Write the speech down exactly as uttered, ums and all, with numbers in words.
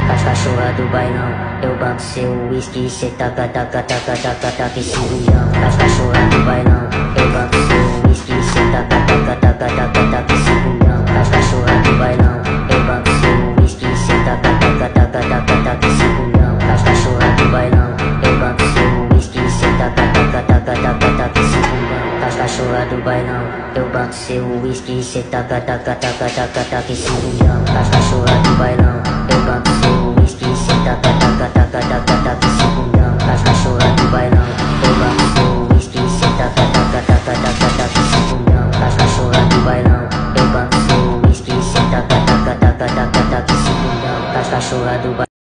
As cachorra do bailão, eu banco seu whisky, cê taca, taca, taca, taca, taca esse bujão. As cachorra do bailão, eu banco seu whisky, cê taca, taca, taca, taca, taca esse bujão. As cachorra do bailão, eu banco seu whisky, cê taca, taca, taca, taca, taca esse bujão. As cachorra do bailão, eu banco seu whisky, cê taca, taca, taca, taca, taca esse bujão. As cachorra do bailão, eu banco seu whisky, cê taca, taca, taca, taca, taca esse bujão. As cachorra do bailão, eu banco seu whisky, cê taca, taca, taca.